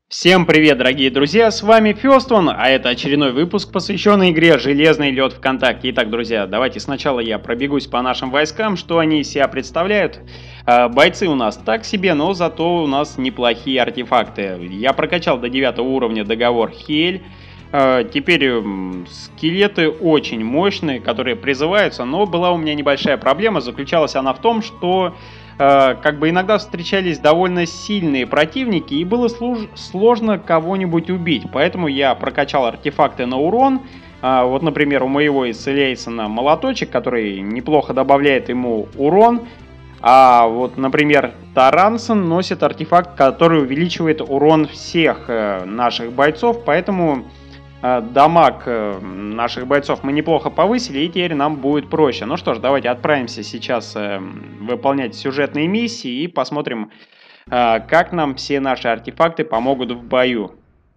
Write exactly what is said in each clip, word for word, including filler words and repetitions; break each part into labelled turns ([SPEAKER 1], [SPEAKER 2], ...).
[SPEAKER 1] Всем привет, дорогие друзья, с вами Фёстон, а это очередной выпуск, посвященный игре «Железный лед ВКонтакте». Итак, друзья, давайте сначала я пробегусь по нашим войскам, что они из себя представляют. А, бойцы у нас так себе, но зато у нас неплохие артефакты. Я прокачал до девятого уровня договор Хель. А, теперь м, скелеты очень мощные, которые призываются, но была у меня небольшая проблема, заключалась она в том, что как бы иногда встречались довольно сильные противники, и было служ- сложно кого-нибудь убить. Поэтому я прокачал артефакты на урон. А, вот, например, у моего из Лейсона молоточек, который неплохо добавляет ему урон. А вот, например, Тарансон носит артефакт, который увеличивает урон всех э, наших бойцов, поэтому э, дамаг э, наших бойцов мы неплохо повысили, и теперь нам будет проще. Ну что ж, давайте отправимся сейчас э, выполнять сюжетные миссии и посмотрим, э, как нам все наши артефакты помогут в бою.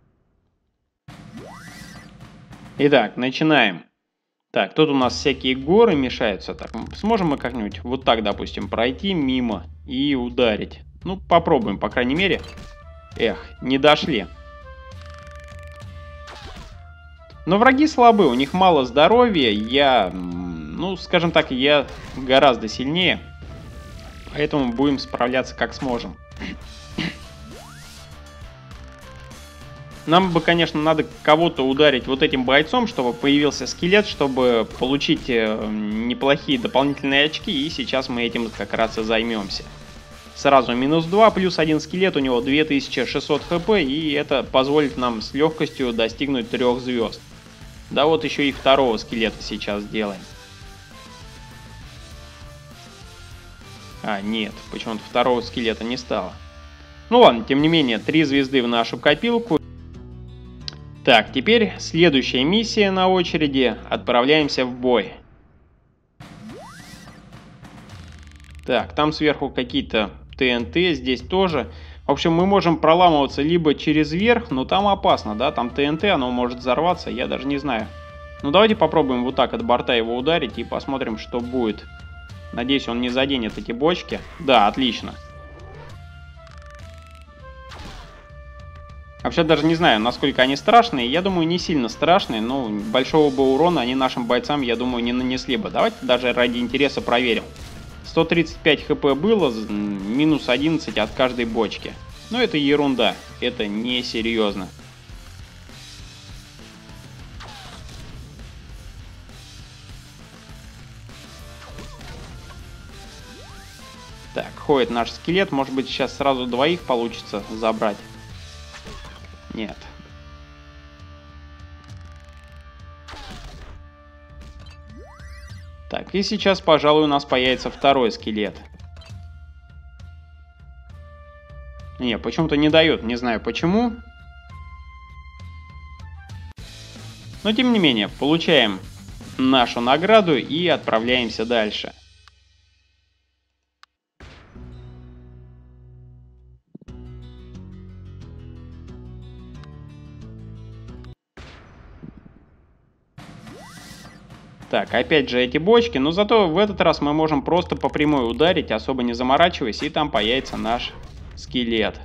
[SPEAKER 1] Итак, начинаем. Так, тут у нас всякие горы мешаются. Так, сможем мы как-нибудь вот так, допустим, пройти мимо и ударить? Ну, попробуем, по крайней мере. Эх, не дошли. Но враги слабы, у них мало здоровья. Я, ну, скажем так, я гораздо сильнее. Поэтому будем справляться как сможем. Нам бы, конечно, надо кого-то ударить вот этим бойцом, чтобы появился скелет, чтобы получить неплохие дополнительные очки. И сейчас мы этим как раз и займемся. Сразу минус два, плюс один скелет, у него две тысячи шестьсот хп, и это позволит нам с легкостью достигнуть трех звезд. Да вот еще и второго скелета сейчас сделаем. А, нет, почему-то второго скелета не стало. Ну ладно, тем не менее, три звезды в нашу копилку. Так, теперь следующая миссия на очереди. Отправляемся в бой. Так, там сверху какие-то ТНТ, здесь тоже. В общем, мы можем проламываться либо через верх, но там опасно, да? Там ТНТ, оно может взорваться, я даже не знаю. Ну, давайте попробуем вот так от борта его ударить и посмотрим, что будет. Надеюсь, он не заденет эти бочки. Да, отлично. Вообще даже не знаю, насколько они страшные. Я думаю, не сильно страшные, но большого бы урона они нашим бойцам, я думаю, не нанесли бы. Давайте даже ради интереса проверим. сто тридцать пять хп было, минус одиннадцать от каждой бочки. Но это ерунда, это несерьезно. Так, ходит наш скелет, может быть сейчас сразу двоих получится забрать. Нет. Так, и сейчас, пожалуй, у нас появится второй скелет. Не, почему-то не дает, не знаю почему. Но, тем не менее, получаем нашу награду и отправляемся дальше. Так, опять же эти бочки, но зато в этот раз мы можем просто по прямой ударить, особо не заморачиваясь, и там появится наш скелет.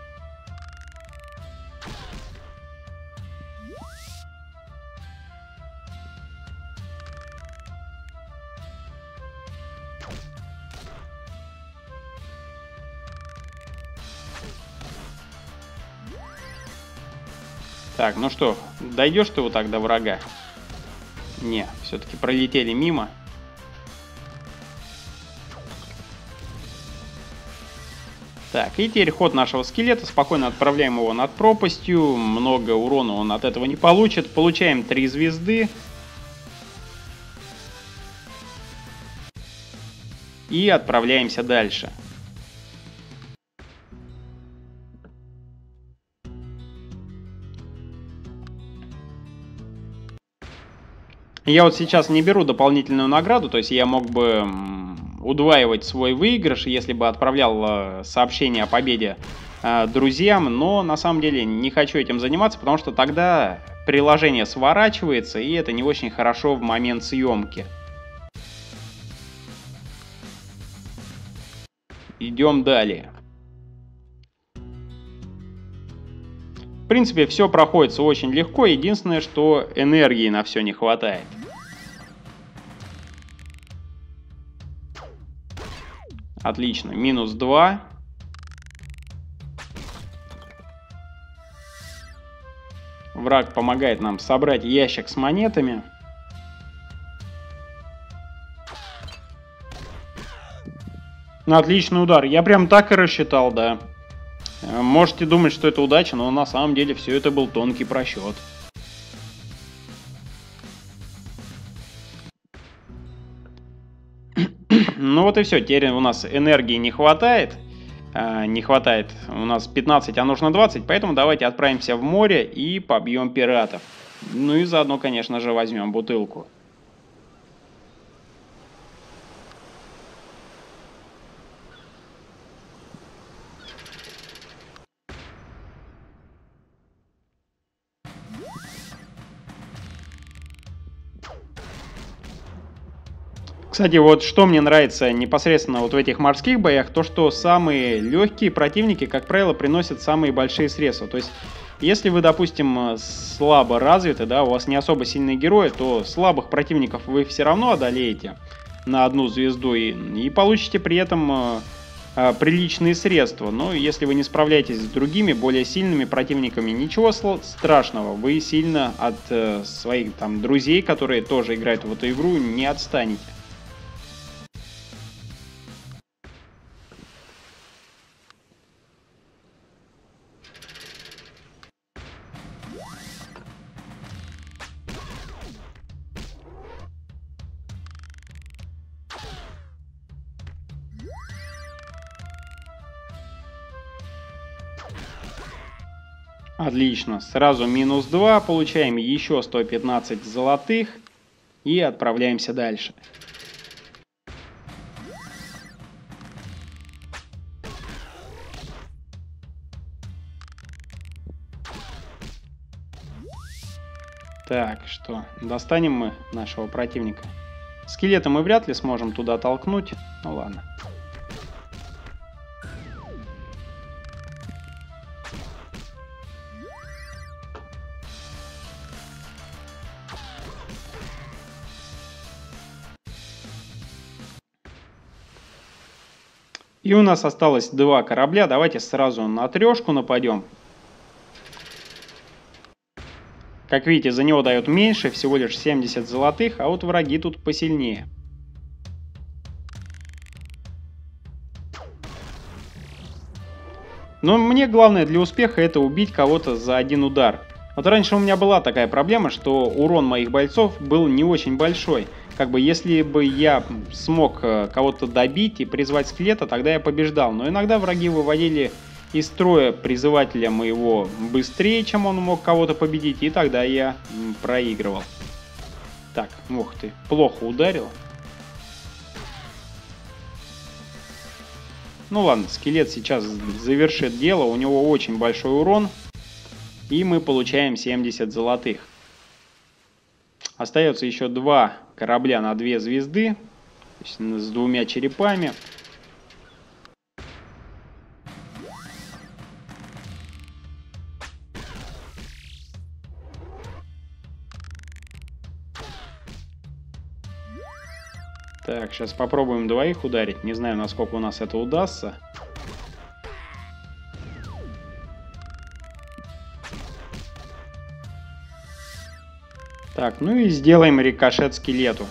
[SPEAKER 1] Так, ну что, дойдешь ты вот так до врага? Не, все-таки пролетели мимо. Так, и теперь ход нашего скелета. Спокойно отправляем его над пропастью. Много урона он от этого не получит. Получаем три звезды. И отправляемся дальше. Я вот сейчас не беру дополнительную награду, то есть я мог бы удваивать свой выигрыш, если бы отправлял сообщение о победе э, друзьям, но на самом деле не хочу этим заниматься, потому что тогда приложение сворачивается, и это не очень хорошо в момент съемки. Идем далее. принципе, все проходится очень легко. Единственное, что энергии на все не хватает. Отлично. Минус два. Враг помогает нам собрать ящик с монетами. Отличный удар. Я прям так и рассчитал, да. Можете думать, что это удача, но на самом деле все это был тонкий просчет. Ну вот и все. Теперь у нас энергии не хватает. Не хватает. У нас пятнадцать, а нужно двадцать. Поэтому давайте отправимся в море и побьем пиратов. Ну и заодно, конечно же, возьмем бутылку. Кстати, вот что мне нравится непосредственно вот в этих морских боях, то что самые легкие противники, как правило, приносят самые большие средства. То есть, если вы, допустим, слабо развиты, да, у вас не особо сильные герои, то слабых противников вы все равно одолеете на одну звезду и, и получите при этом э, э, приличные средства. Но если вы не справляетесь с другими, более сильными противниками, ничего страшного, вы сильно от э, своих там друзей, которые тоже играют в эту игру, не отстанете. Отлично, сразу минус два, получаем еще сто пятнадцать золотых и отправляемся дальше. Так, что, достанем мы нашего противника. Скелета мы вряд ли сможем туда толкнуть, ну ладно. И у нас осталось два корабля. Давайте сразу на трешку нападем. Как видите, за него дают меньше, всего лишь семьдесят золотых, а вот враги тут посильнее. Но мне главное для успеха это убить кого-то за один удар. Вот раньше у меня была такая проблема, что урон моих бойцов был не очень большой. Как бы если бы я смог кого-то добить и призвать скелета, тогда я побеждал. Но иногда враги выводили из строя призывателя моего быстрее, чем он мог кого-то победить, и тогда я проигрывал. Так, ух ты, плохо ударил. Ну ладно, скелет сейчас завершит дело, у него очень большой урон. И мы получаем семьдесят золотых. Остается еще два корабля на две звезды. То есть с двумя черепами. Так, сейчас попробуем двоих ударить. Не знаю, насколько у нас это удастся. Так, ну и сделаем рикошет скелету.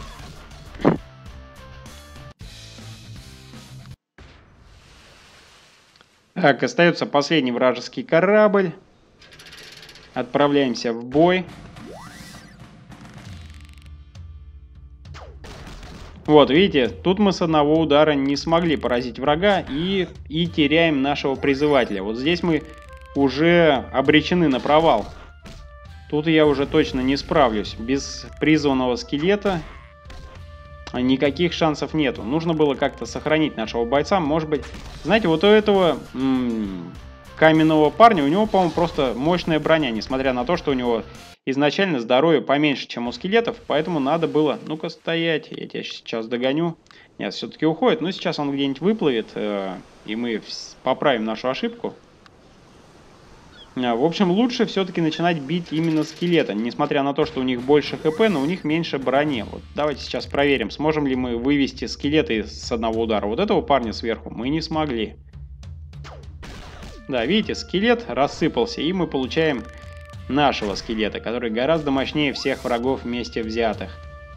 [SPEAKER 1] Так, остается последний вражеский корабль. Отправляемся в бой. Вот, видите, тут мы с одного удара не смогли поразить врага и, и теряем нашего призывателя. Вот здесь мы уже обречены на провал. Тут я уже точно не справлюсь. Без призванного скелета никаких шансов нету. Нужно было как-то сохранить нашего бойца. Может быть, знаете, вот у этого м-м, каменного парня, у него, по-моему, просто мощная броня. Несмотря на то, что у него изначально здоровье поменьше, чем у скелетов. Поэтому надо было... Ну-ка, стоять. Я тебя сейчас догоню. Нет, все-таки уходит. Но сейчас он где-нибудь выплывет. Э, и мы поправим нашу ошибку. В общем, лучше все-таки начинать бить именно скелета. Несмотря на то, что у них больше хп, но у них меньше брони. Вот давайте сейчас проверим, сможем ли мы вывести скелеты с одного удара. Вот этого парня сверху мы не смогли. Да, видите, скелет рассыпался, и мы получаем нашего скелета, который гораздо мощнее всех врагов вместе взятых.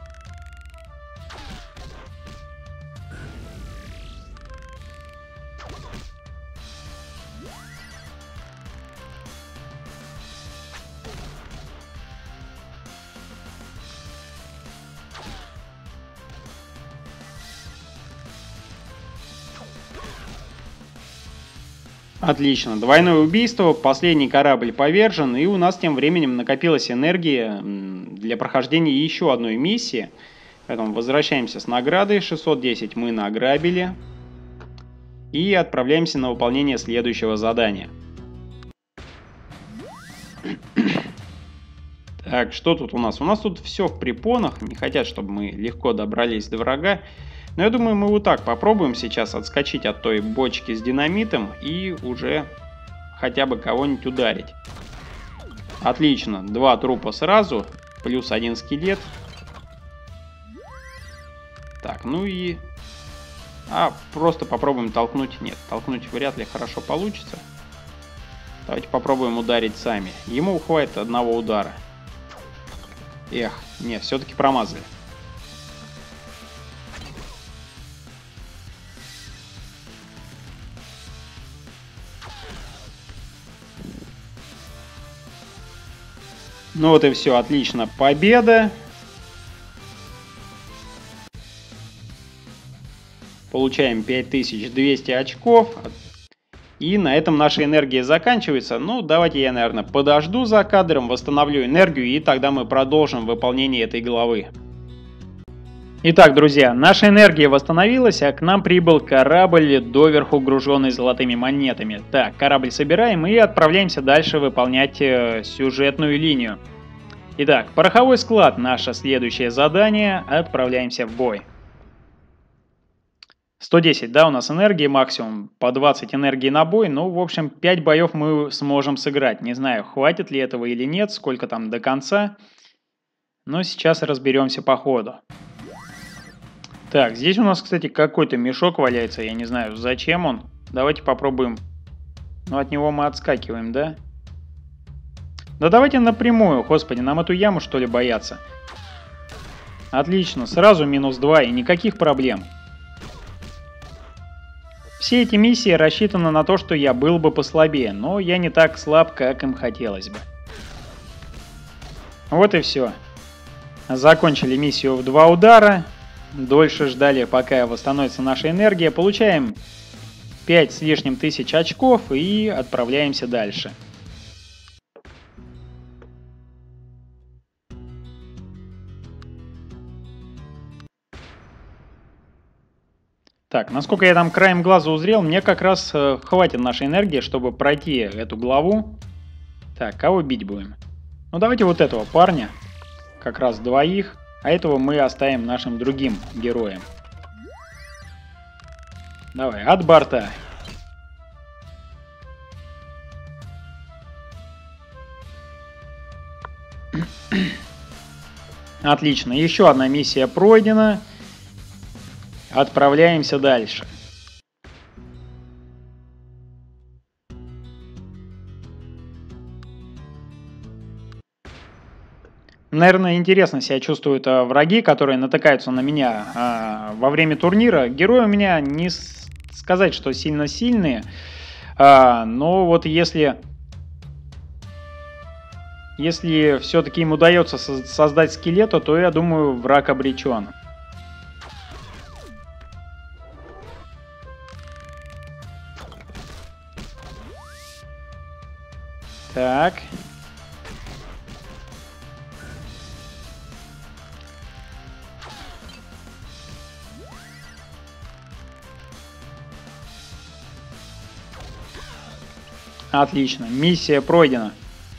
[SPEAKER 1] Отлично, двойное убийство, последний корабль повержен, и у нас тем временем накопилась энергия для прохождения еще одной миссии. Поэтому возвращаемся с наградой, шестьсот десять мы награбили, и отправляемся на выполнение следующего задания. Так, что тут у нас? У нас тут все в препонах, не хотят, чтобы мы легко добрались до врага. Но я думаю, мы вот так попробуем сейчас отскочить от той бочки с динамитом и уже хотя бы кого-нибудь ударить. Отлично, два трупа сразу, плюс один скелет. Так, ну и... А, просто попробуем толкнуть. Нет, толкнуть вряд ли хорошо получится. Давайте попробуем ударить сами. Ему хватит одного удара. Эх, нет, все-таки промазали. Ну вот и все, отлично, победа. Получаем пять тысяч двести очков. И на этом наша энергия заканчивается. Ну, давайте я, наверное, подожду за кадром, восстановлю энергию, и тогда мы продолжим выполнение этой главы. Итак, друзья, наша энергия восстановилась, а к нам прибыл корабль, доверху груженный золотыми монетами. Так, корабль собираем и отправляемся дальше выполнять э, сюжетную линию. Итак, пороховой склад, наше следующее задание, отправляемся в бой. сто десять, да, у нас энергии максимум, по двадцать энергии на бой, ну, в общем, пять боев мы сможем сыграть. Не знаю, хватит ли этого или нет, сколько там до конца, но сейчас разберемся по ходу. Так, здесь у нас, кстати, какой-то мешок валяется, я не знаю, зачем он. Давайте попробуем. Ну, от него мы отскакиваем, да? Да давайте напрямую, господи, нам эту яму, что ли, бояться? Отлично, сразу минус два и никаких проблем. Все эти миссии рассчитаны на то, что я был бы послабее, но я не так слаб, как им хотелось бы. Вот и все. Закончили миссию в два удара. Дольше ждали, пока восстановится наша энергия. Получаем пять с лишним тысяч очков и отправляемся дальше. Так, насколько я там краем глаза узрел, мне как раз э, хватит нашей энергии, чтобы пройти эту главу. Так, кого бить будем? Ну давайте вот этого парня. Как раз двоих. А этого мы оставим нашим другим героям. Давай, от борта. Отлично, еще одна миссия пройдена. Отправляемся дальше. Наверное, интересно себя чувствуют а, враги, которые натыкаются на меня а, во время турнира. Герои у меня не сказать, что сильно сильные, а, но вот если, если все-таки им удается со создать скелета, то я думаю, враг обречен. Так. Отлично, миссия пройдена.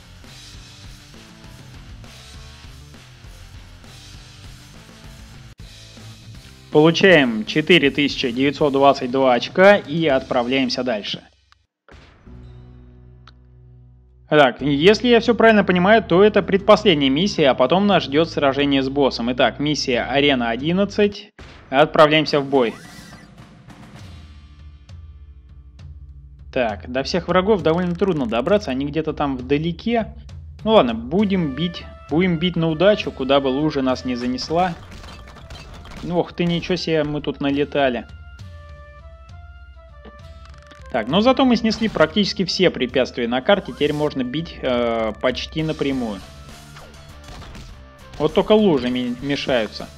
[SPEAKER 1] Получаем четыре тысячи девятьсот двадцать два очка и отправляемся дальше. Так, если я все правильно понимаю, то это предпоследняя миссия, а потом нас ждет сражение с боссом. Итак, миссия Арена одиннадцать. Отправляемся в бой. Так, до всех врагов довольно трудно добраться, они где-то там вдалеке. Ну ладно, будем бить, будем бить на удачу, куда бы лужа нас не занесла. Ох ты, ничего себе, мы тут налетали. Так, но зато мы снесли практически все препятствия на карте, теперь можно бить э, почти напрямую. Вот только лужи мешаются.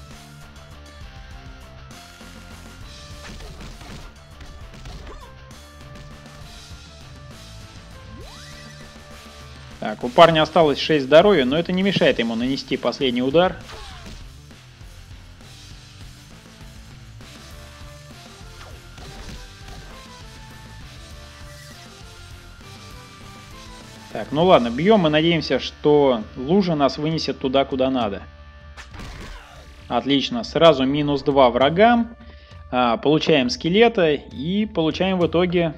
[SPEAKER 1] Так, у парня осталось шесть здоровья, но это не мешает ему нанести последний удар. Так, ну ладно, бьем и надеемся, что лужа нас вынесет туда, куда надо. Отлично, сразу минус два врагам. А, получаем скелета и получаем в итоге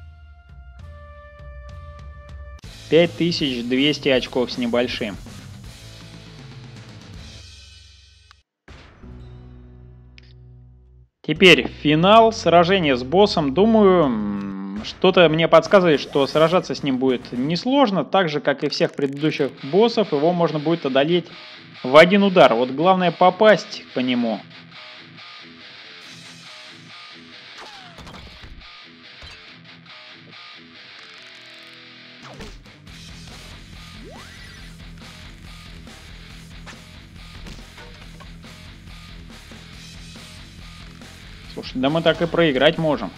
[SPEAKER 1] пять тысяч двести очков с небольшим. Теперь финал, сражение с боссом. Думаю, что-то мне подсказывает, что сражаться с ним будет несложно. Так же, как и всех предыдущих боссов, его можно будет одолеть в один удар. Вот главное попасть по нему. Слушай, да мы так и проиграть можем.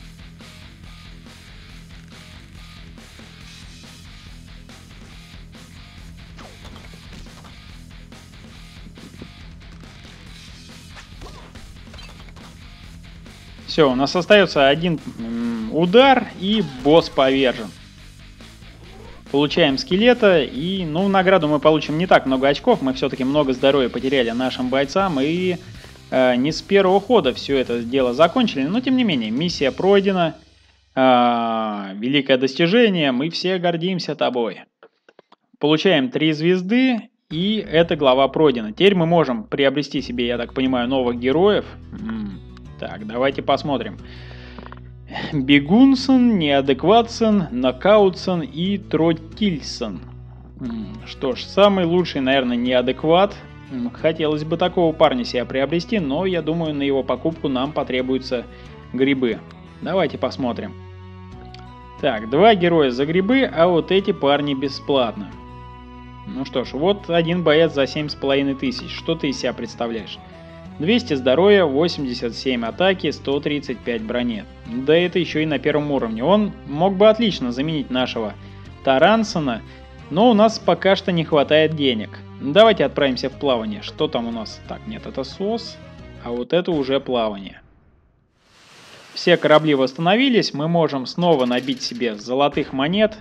[SPEAKER 1] Все, у нас остается один удар и босс повержен. Получаем скелета и, ну, в награду мы получим не так много очков. Мы все-таки много здоровья потеряли нашим бойцам и э, не с первого хода все это дело закончили. Но, тем не менее, миссия пройдена. Э, великое достижение. Мы все гордимся тобой. Получаем три звезды и эта глава пройдена. Теперь мы можем приобрести себе, я так понимаю, новых героев. Так, давайте посмотрим. Бегунсон, Неадекватсон, Нокаутсон и Тротильсон. Что ж, самый лучший, наверное, Неадекват. Хотелось бы такого парня себе приобрести, но я думаю, на его покупку нам потребуются грибы. Давайте посмотрим. Так, два героя за грибы, а вот эти парни бесплатно. Ну что ж, вот один боец за семь с половиной тысяч. Что ты из себя представляешь? двести здоровья, восемьдесят семь атаки, сто тридцать пять брони. Да это еще и на первом уровне. Он мог бы отлично заменить нашего Тарансона, но у нас пока что не хватает денег. Давайте отправимся в плавание. Что там у нас? Так, нет, это СОС, а вот это уже плавание. Все корабли восстановились, мы можем снова набить себе золотых монет.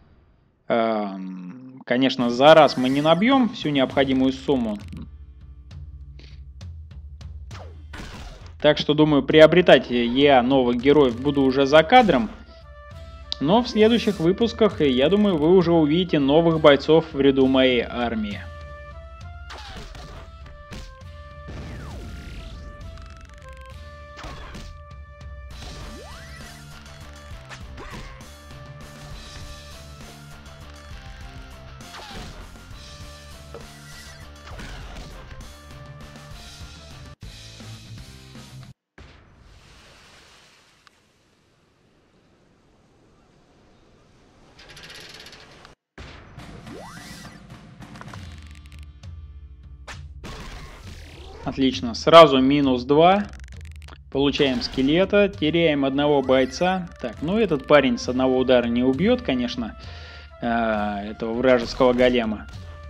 [SPEAKER 1] Конечно, за раз мы не набьем всю необходимую сумму. Так что, думаю, приобретать я новых героев буду уже за кадром. Но в следующих выпусках, я думаю, вы уже увидите новых бойцов в ряду моей армии. Отлично, сразу минус два. Получаем скелета, теряем одного бойца. Так, ну этот парень с одного удара не убьет, конечно, этого вражеского голема.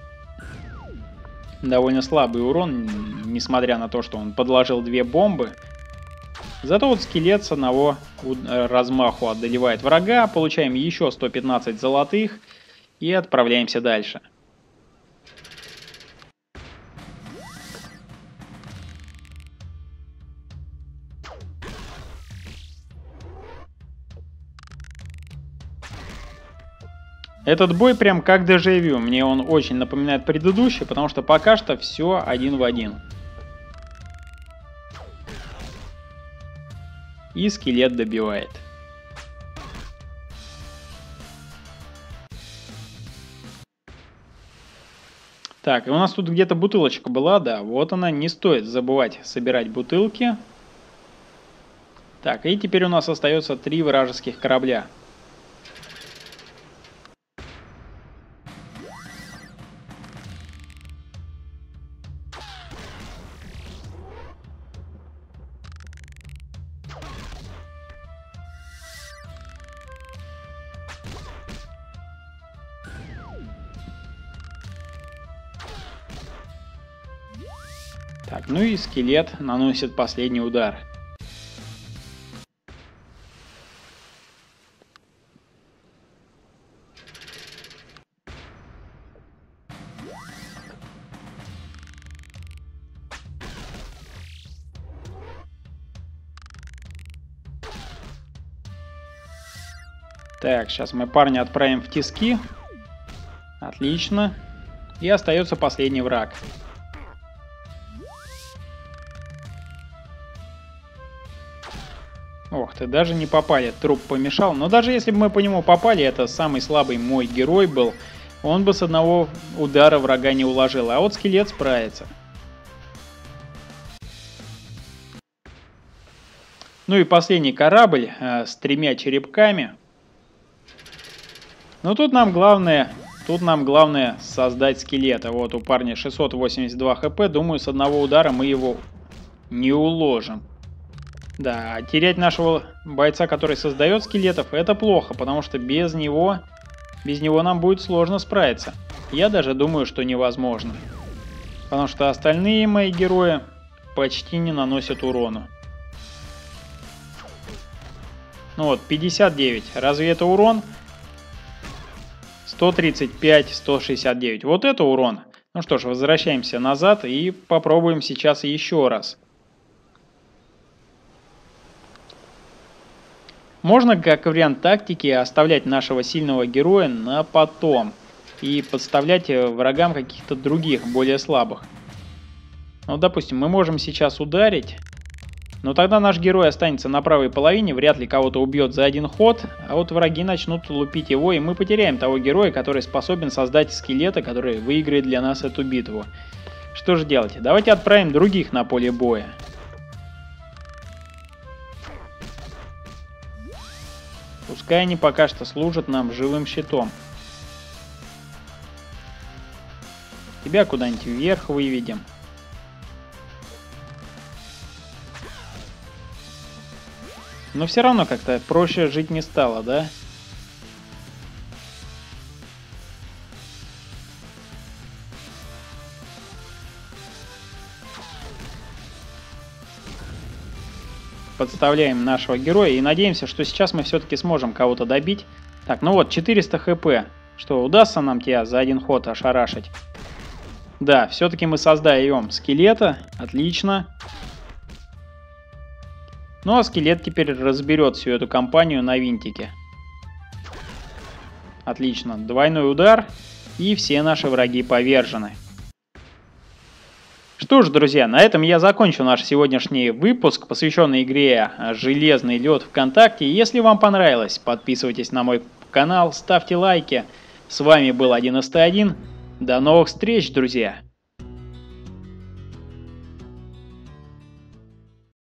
[SPEAKER 1] Довольно слабый урон, несмотря на то, что он подложил две бомбы. Зато вот скелет с одного размаху одолевает врага. Получаем еще сто пятнадцать золотых и отправляемся дальше. Этот бой прям как дежавю. Мне он очень напоминает предыдущий, потому что пока что все один в один. И скелет добивает. Так, и у нас тут где-то бутылочка была, да, вот она, не стоит забывать собирать бутылки. Так, и теперь у нас остается три вражеских корабля. Так, ну и скелет наносит последний удар. Так, сейчас мы парня отправим в тиски. Отлично. И остается последний враг. Ох ты, даже не попали, труп помешал. Но даже если бы мы по нему попали, это самый слабый мой герой был, он бы с одного удара врага не уложил. А вот скелет справится. Ну и последний корабль э, с тремя черепками. Но тут нам главное, тут нам главное создать скелета. Вот у парня шестьсот восемьдесят два хп, думаю, с одного удара мы его не уложим. Да, терять нашего бойца, который создает скелетов, это плохо, потому что без него, без него нам будет сложно справиться. Я даже думаю, что невозможно. Потому что остальные мои герои почти не наносят урона. Ну вот, пятьдесят девять. Разве это урон? сто тридцать пять, сто шестьдесят девять. Вот это урон. Ну что ж, возвращаемся назад и попробуем сейчас еще раз. Можно, как вариант тактики, оставлять нашего сильного героя на потом и подставлять врагам каких-то других, более слабых. Ну, допустим, мы можем сейчас ударить, но тогда наш герой останется на правой половине, вряд ли кого-то убьет за один ход, а вот враги начнут лупить его, и мы потеряем того героя, который способен создать скелета, который выиграет для нас эту битву. Что же делать? Давайте отправим других на поле боя. Пускай они пока что служат нам живым щитом. Тебя куда-нибудь вверх выведем. Но все равно как-то проще жить не стало, да? Подставляем нашего героя и надеемся, что сейчас мы все-таки сможем кого-то добить. Так, ну вот, четыреста хп. Что, удастся нам тебя за один ход ошарашить? Да, все-таки мы создаем скелета. Отлично. Ну а скелет теперь разберет всю эту компанию на винтике. Отлично. Двойной удар. И все наши враги повержены. Что ж, друзья, на этом я закончу наш сегодняшний выпуск, посвященный игре «Железный лед ВКонтакте». Если вам понравилось, подписывайтесь на мой канал, ставьте лайки. С вами был один эс тэ один. До новых встреч, друзья!